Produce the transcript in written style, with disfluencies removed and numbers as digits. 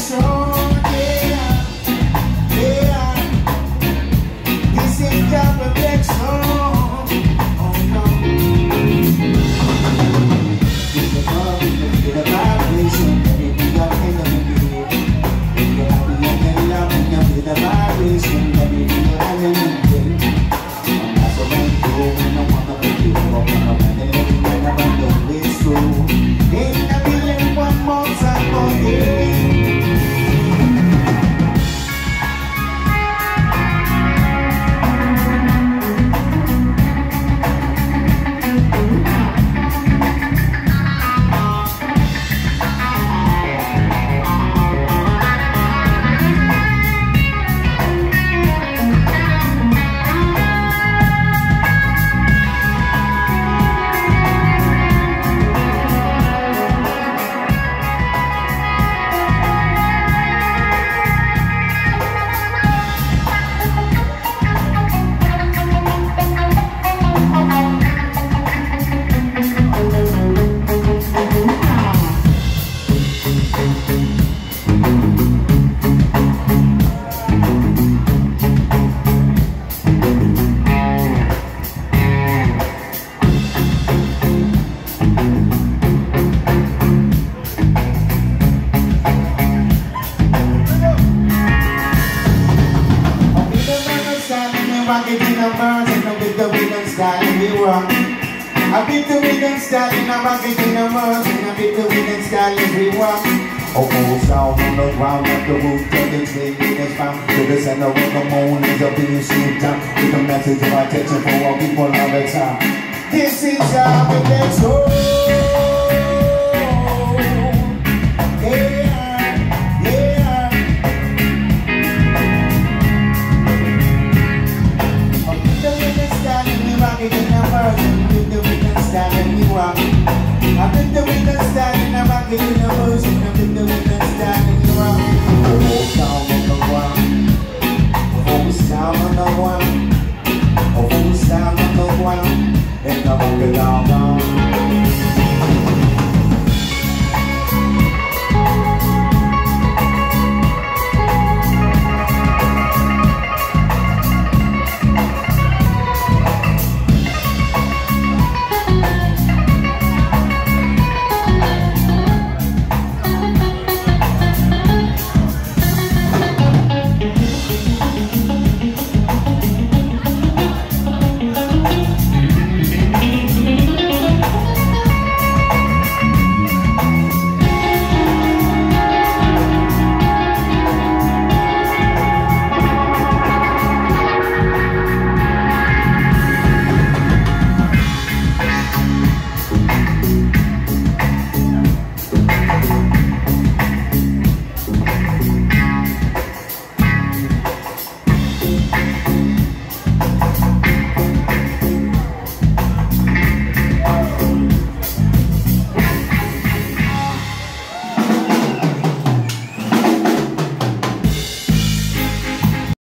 reflection, yeah, yeah. This is your reflection, oh no. It's the love, it's the vibration, baby, you're in the middle. You're happy and you're loving, you're the vibration, baby, you're in the middle. I'm not so bad, I wanna be you, I'm gonna run it, and I'm gonna do it so. In the middle, one more time, oh yeah. I beat the rhythm style and I rock it in the world, and I beat the rhythm style everyone. Oh, sound on the ground at the roof, taking straight in the spine. To the center of the moon is a being shoot down. With a message of attention for all people all the time. This is our reflection.